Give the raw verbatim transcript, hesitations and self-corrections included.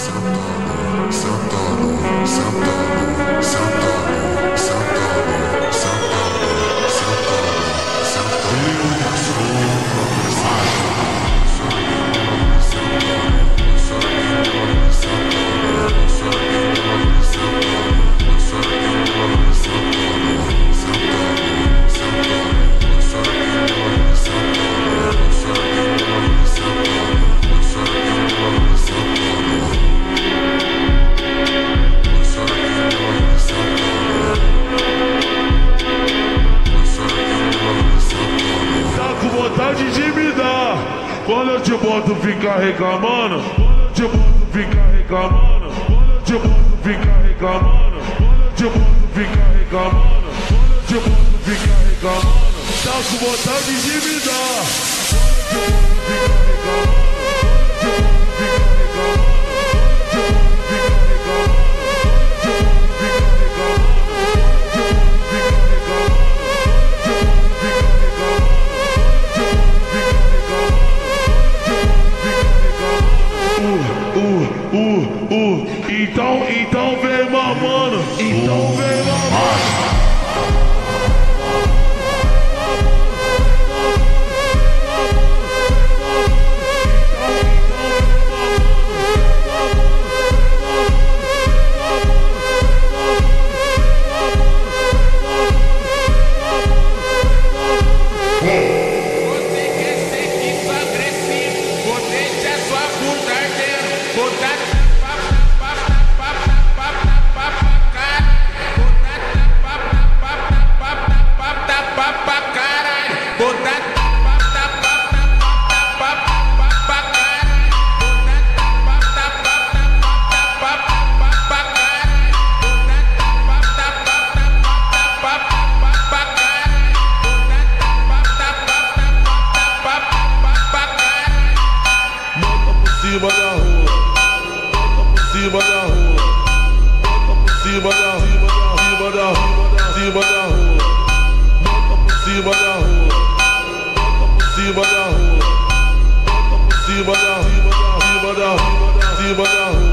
Quando eu te boto fica reclamando, quando eu te boto fica reclamando, quando eu te boto fica reclamando, quando eu te boto fica reclamando, quando eu te boto fica reclamando, tá com vontade de me dar. Quando eu te boto fica reclamando, quando eu te boto fica reclamando, quando eu te boto fica reclamando, quando eu te boto fica reclamando, quando eu te boto fica reclamando, quando eu te boto fica reclamando. Uh, uh, então, então vem mamando, então vem mamando. Cima da rua, bota por cima da rua, bota por cima da rua, cima da rua, cima da rua, bota por cima da rua, bota por cima da rua, bota por cima da rua, cima da rua, cima da rua.